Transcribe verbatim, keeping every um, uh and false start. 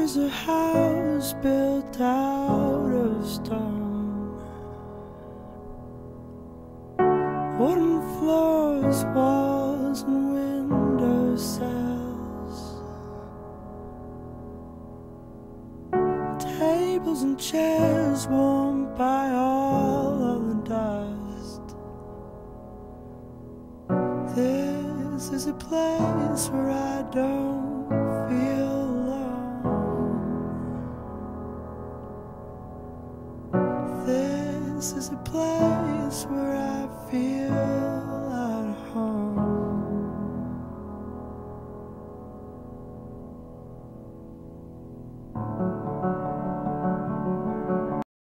is a house built out of stone, wooden floors, walls and window sills, tables and chairs warmed by all of the dust. This is a place where I don't